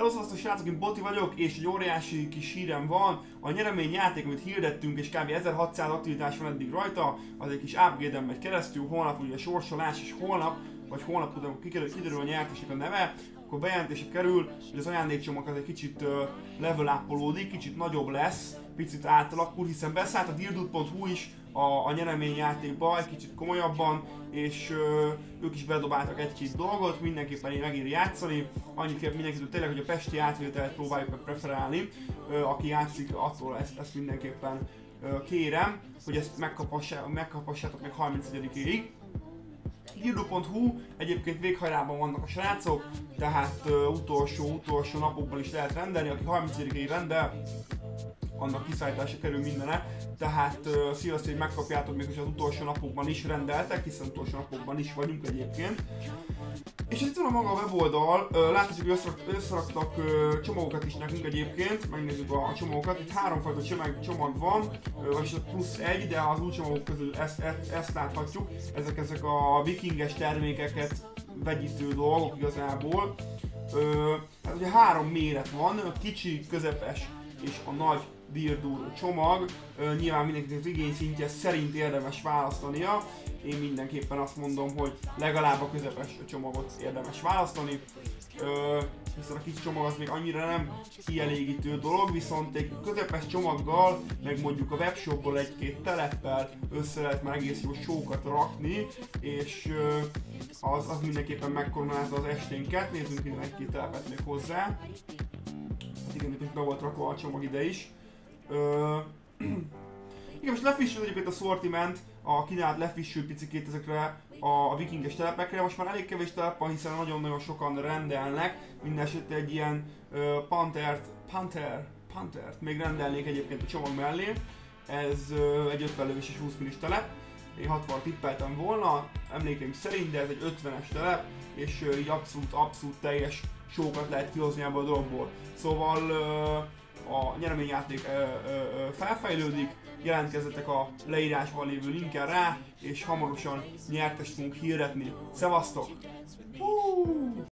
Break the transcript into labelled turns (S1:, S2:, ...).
S1: Hello, szevasztok srácok, én Boti vagyok, és egy óriási kis hírem van. A nyereményjáték, amit hirdettünk, és kb. 1600 aktivitás van eddig rajta, az egy kis upgrade-en megy keresztül, holnap ugye sorsolás, és holnap, vagy holnap után kiderül a nyertesnek a neve, akkor bejelentésre kerül, hogy az ajándékcsomag az egy kicsit level up-olódik, kicsit nagyobb lesz, picit átalakul, hiszen beszállt a Dirdut.hu is a nyereményjátékba egy kicsit komolyabban, és ők is bedobáltak egy-két dolgot, mindenképpen megéri játszani. Annyit kérek mindenkitől tényleg, hogy a pesti átvételt próbáljuk meg preferálni, aki játszik, attól ezt mindenképpen kérem, hogy ezt megkaphassátok meg 31-ig. Dirdu.hu egyébként véghajrában vannak a srácok, tehát utolsó napokban is lehet rendelni, aki 31-ig rendel, annak kiszállítása kerül mindene, tehát szívesen, hogy megkapjátok még, hogy az utolsó napokban is rendeltek, hiszen utolsó napokban is vagyunk egyébként. És itt van a maga a weboldal, láthatjuk, hogy összeraktak csomagokat is nekünk egyébként, megnézzük a csomagokat, itt háromfajta csomag van, vagyis plusz egy, de az új csomagok közül ezt láthatjuk, ezek a vikinges termékeket vegyítő dolgok igazából. Hát ugye három méret van, a kicsi, közepes és a nagy Dirdu csomag, nyilván mindenkinek az igényszintje szerint érdemes választania. Én mindenképpen azt mondom, hogy legalább a közepes csomagot érdemes választani, hiszen a kicsi csomag az még annyira nem kielégítő dolog, viszont egy közepes csomaggal, meg mondjuk a webshopból egy-két teleppel össze lehet már egész jó sókat rakni, és az mindenképpen megkoronázza az esténket. Nézzünk innen egy-két telepet még hozzá. Hát igen, itt be volt rakva a csomag ide is. Igen, most lefrissült egyébként a sortiment, a kínálat lefrissült picikét ezekre a vikinges telepekre. Most már elég kevés telep van, hiszen nagyon-nagyon sokan rendelnek. Mindenesetre egy ilyen Pantert még rendelnék egyébként a csomag mellé. Ez egy 50 lövés és 20 millis telep. Én 60 tippeltem volna, emlékeim szerint, de ez egy 50-es telep, és így abszolút teljes sókat lehet kihozni ebből a dologból. Szóval a nyereményjáték felfejlődik, jelentkezzetek a leírásban lévő linken rá, és hamarosan nyertest fogunk hirdetni. Szevasztok!